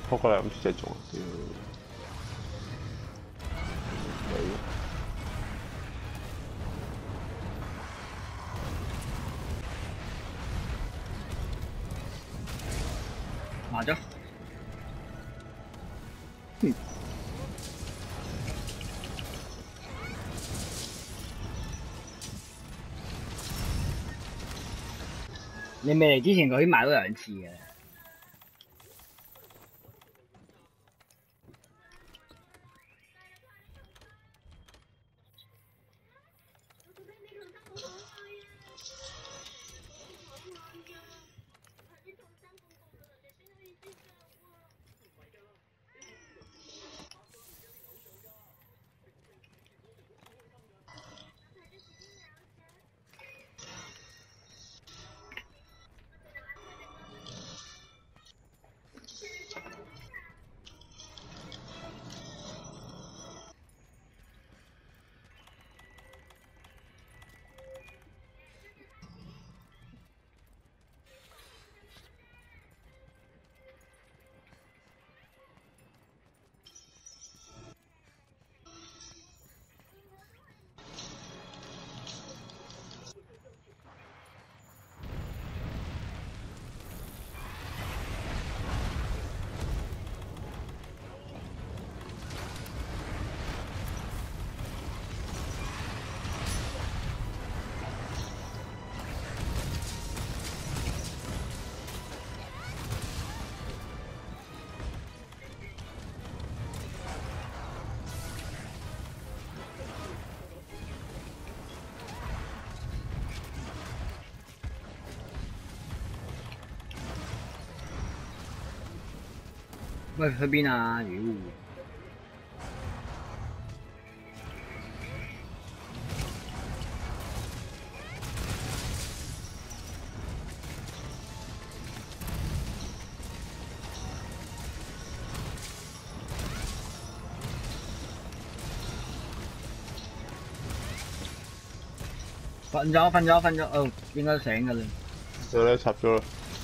撲過嚟咁隻種，屌！ 麻咗。你未嚟之前佢已經買咗2次嘅。喂，去邊啊？妖！瞓咗，哦，應該醒㗎啦。 就咧插咗啦。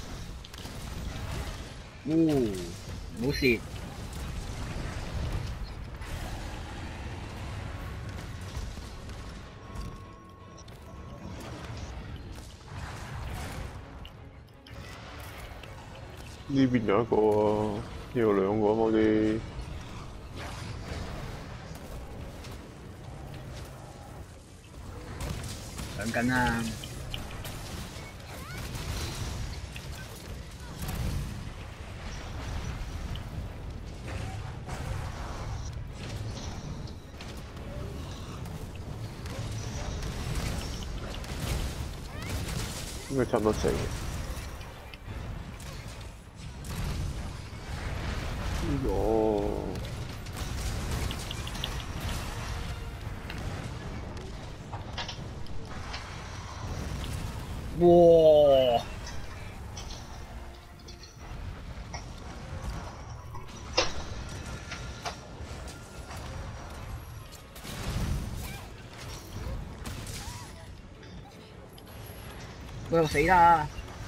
冇事。 呢邊有一個喎，呢度2個啊嘛啲。 上緊啦！ 應該差唔多死嘅。 哇！我又死啦！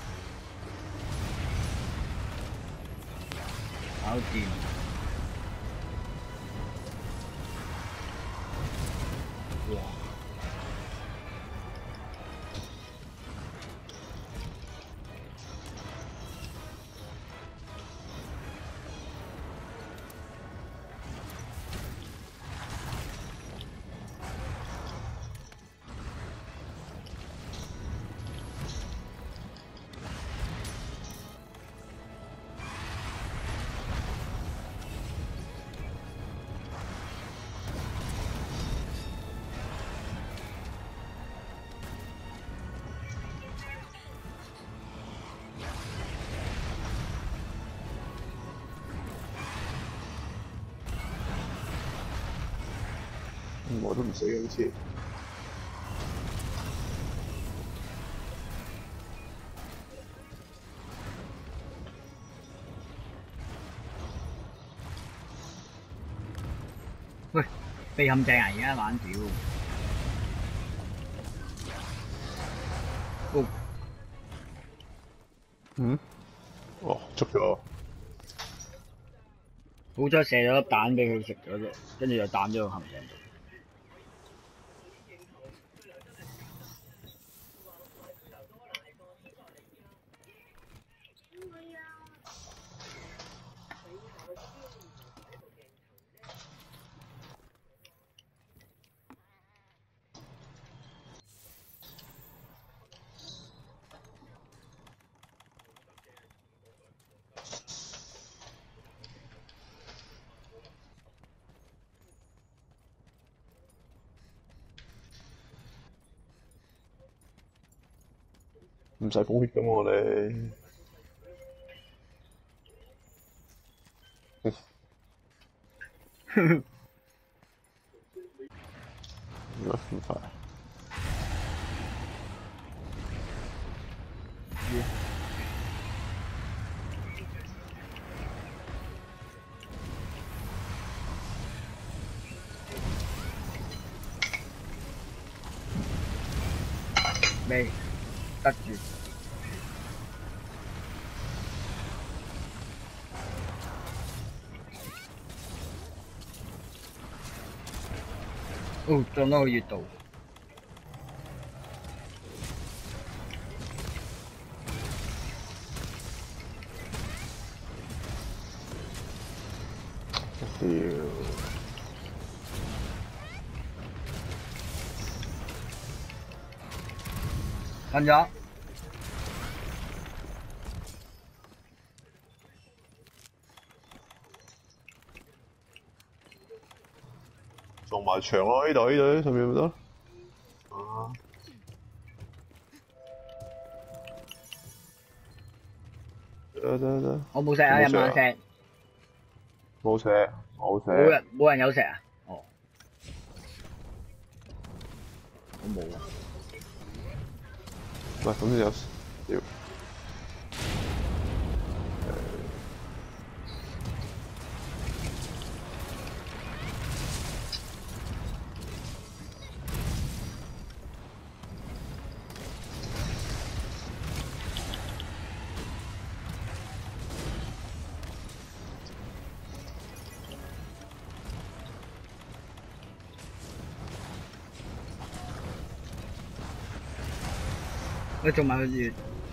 搞掂。哇！ 我都唔死嘅好似。 喂，避陷阱啊！而家玩屌。 哦，捉咗。 好彩射咗粒蛋俾佢食咗啫，跟住就彈咗個陷阱度。 唔使補血㗎嘛我哋。唔快。 未得住。哦，撞到個穴道。 屌！ 瞓咗。 撞埋牆咯，呢度上面咪得。啊！得。 我冇石啊，有冇石？ 冇石，冇石。 冇人有石啊？哦，我冇啊。 喂，咁你有屌？ 我做埋個穴。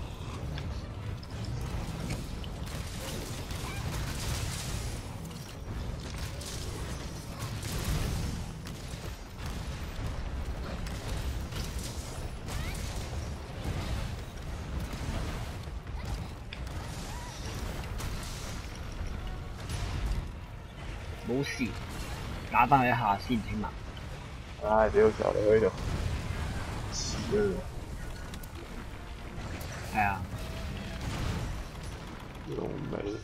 冇事，打翻佢一下先起碼。 唉，屌！時候你喺度遲啊！ 係啊。 老味。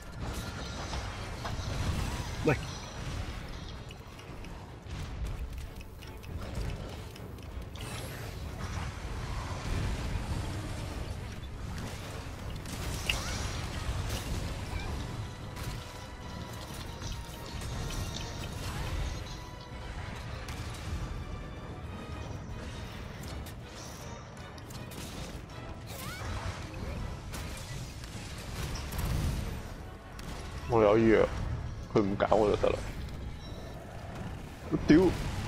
喂！ 我有藥，佢唔搞我就得啦。我屌！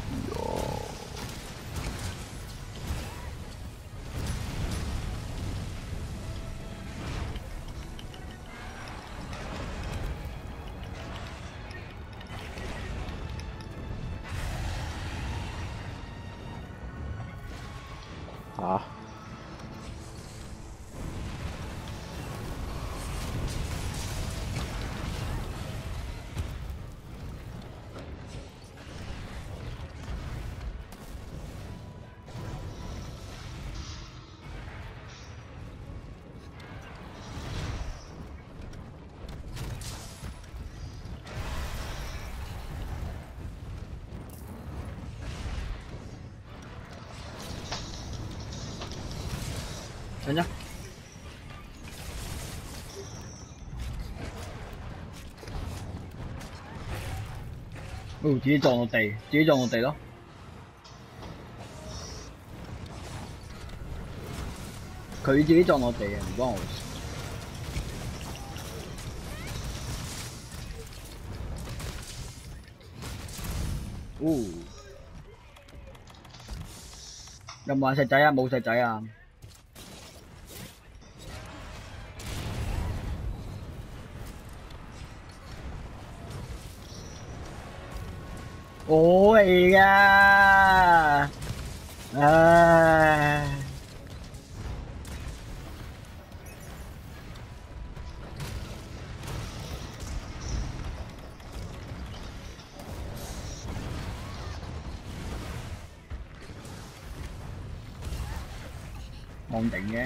啊！ 等陣。哦，自己撞落地，自己撞落地咯。佢自己撞落地嘅，唔關我事。 哦，有冇人石仔啊？冇石仔啊！我嚟噶，唉，望定嘅。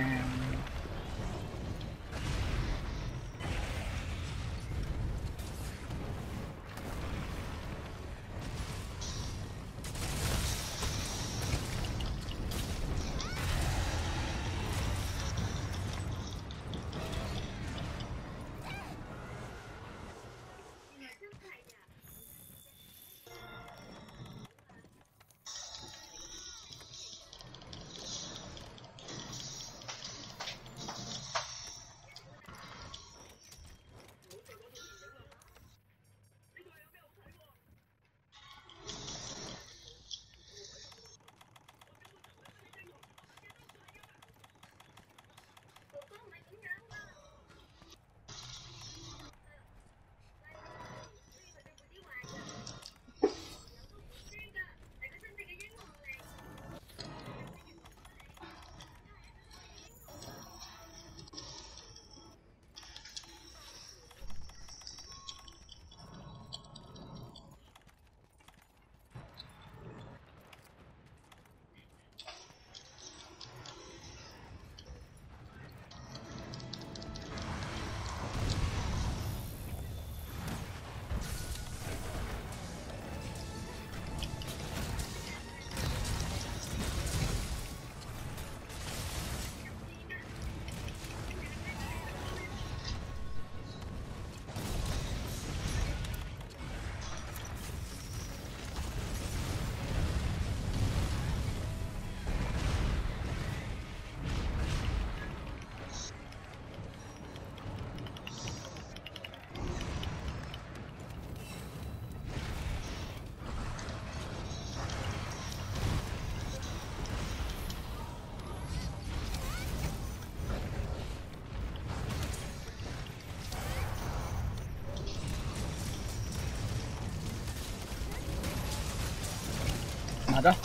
拿着。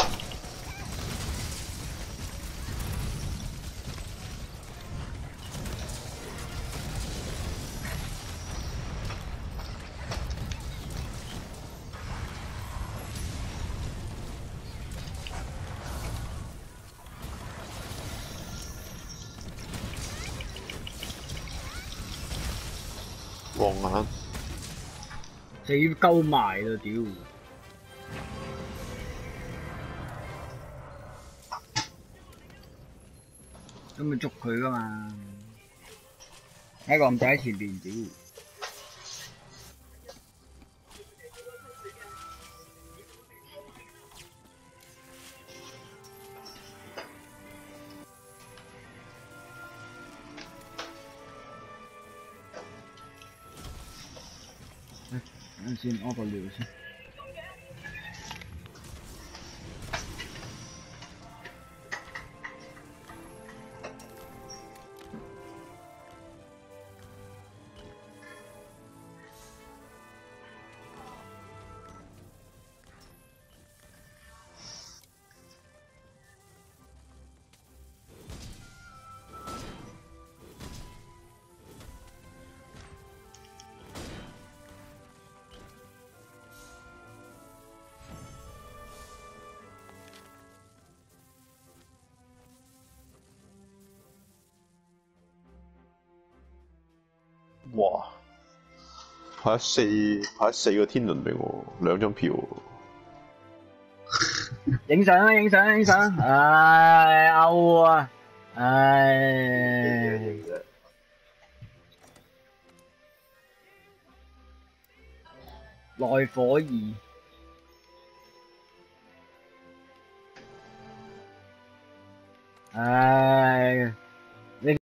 黃眼死鳩埋啦屌！咁咪捉佢噶嘛？一個唔仔喺前邊屌！等陣先，屙個尿先。 哇！派咗四個天輪俾我，2張票。 影相啊！影相啊！影相！唉，嘔啊！唉，內火兒。唉。